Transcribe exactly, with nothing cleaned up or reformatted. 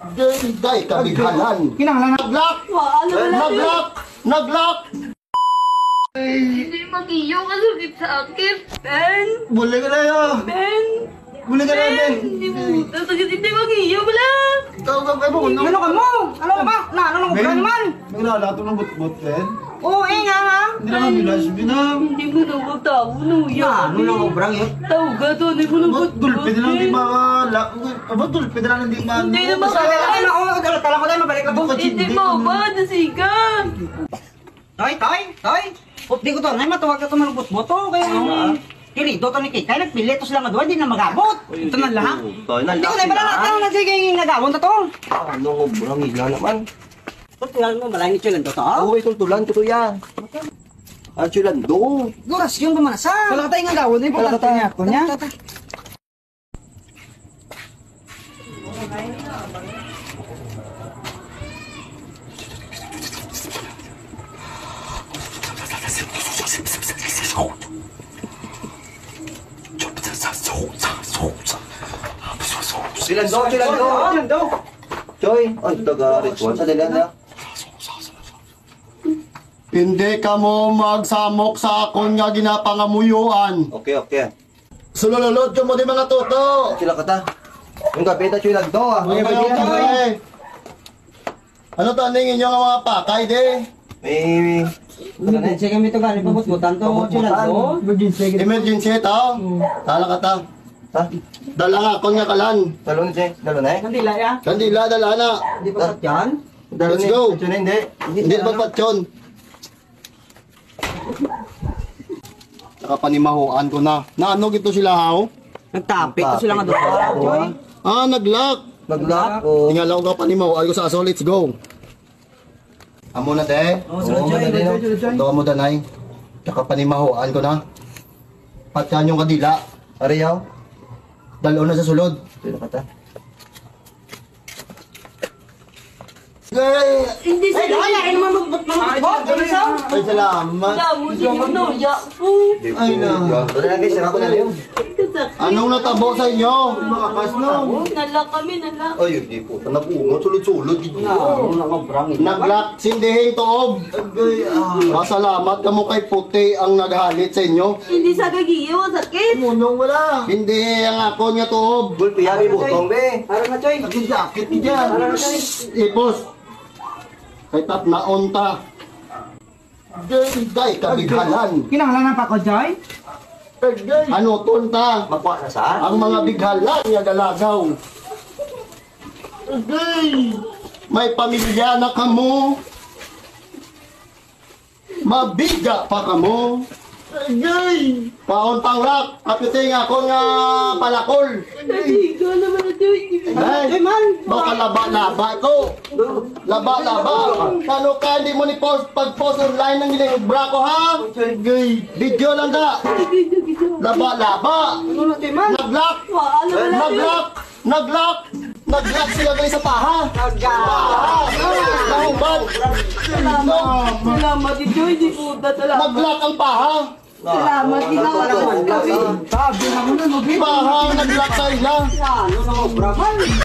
Day, kabighalan. Kinahanglan na. Naglock! Naglock! Naglock! Hindi mag-iyo ka sakit sa akin, Ben. Buli ka na yun! Ben. Buli ka na Ben. yun! Hindi mo. Sakit hindi mag-iyo. Wala. Tawag ka mo! Ano ka mo? Ano ka ba? Na, ano ka ba naman? Naglalato ng butbut, Ben. Oo, eh nga nga. Hindi naman bilas, binam. Hindi mo na magtawo. Nuya. Na, ano lang obrang yun? Tawag ka to. Hindi mo na Ba't dulpe na lang di Ben. makala? Ba't dulpe na lang hindi makala? Hindi na Basta makala. ay na, oo, kala ko tayo mabalik lang po. Hindi mo ba? Nasigan. Toy, toy, toy. Di ko to, nay matuwag ka to manubot-bot to. Kaya ano, kini, doto ni Kay, kaya nagpili to sila nga doon, di na magabot. Ito na lang. Hindi ko na iba lang natin, nagiging nagawon na to. Ano ko, burang hila naman. Tutulan mo, malay ni Chulan to to. Oo, itultulan ko to yan. Ah, chulan do. Guras yun pumanasa. Wala ka tayong nagawon, di Wala ka tayo. ako niya. Chulan do, chulan do. Chulan do. Choy, ay, taga-ritual sa dila na. Hindi ka mo magsamok sa akon nga ginapangamuyuan. Okay, okay. Sulululod ko mo di mga toto. Sila kata. Yung kapita chulan do ah. Okay, okay, okay. Ano to, ningin nyo nga mga pakay di? May... Emergency kami to galing pabot-botan to. Chulan do. Emergency ito? Tala ka ta. Ha? Dala nga, kon nga kalan. Dalo ni Jay, dalo na eh. Kandila ya. Kandila, dala na. Di pa yan. Let's go. Hindi. Hindi ba patyon? Nakapanimahuan ko na. Naano gito sila haw? Nagtapik to sila nga doon. Ah, naglock. Naglock? Oo. Tingala ko kapanimahuan ko sa aso. Let's go. Amo na te. Oo, sunod Joy. Sunod Joy. Ito mo danay. Nakapanimahuan ko na. Patyan yung kadila. Ariyaw. Dalo na sa sulod. Sino ka ta? Hindi sa Ay, ay, naman magbot. Ay, salamat. Wala mo siya. Nuya po. Ay, na. Wala na guys, sarap na yun. Anong natabo sa inyo? Makakas na. Nala kami, nala. Ay, hindi po. Napungot, sulod-sulod. Naglock. Naglock, sindihin toob. Masalamat ka mo kay puti ang naghalit sa inyo. Hindi sa gagiyo. Sakit. Munong wala. Hindi ang ako niya toob. Gulpi, habi butong, be. Araw na, Choy. Naging jacket ni dyan. Ipos. Kay tap na onta. Day, kabighalan. Kinahanglan pa ko, Joy? Ano, tunta? Magkuha na saan? Ang mga bighalan niya galagaw. Day, may pamilya na kamo. Mabiga pa kamo. Day, pauntang lak. Kapiting ako nga palakol. Nasiga naman na Joy. Ay, baka laba-laba ko. Laba-laba. Kano ka, hindi mo ni post, pag-post online ng ginibra ko, ha? Video lang ka. Laba-laba. Ano na, Joy, man? Nag-lock. Wala na lang. Nag-lock. Nag-lock. Nag-lock sila kayo sa paha. Paha. Nahuban. Salamat. Salamat di Joy. Di po. Salamat. Nag-lock ang paha. Salamat. Di na kami. Sabi na mo na, no, Paha, nag-lock sa ila. Ano na, obrang.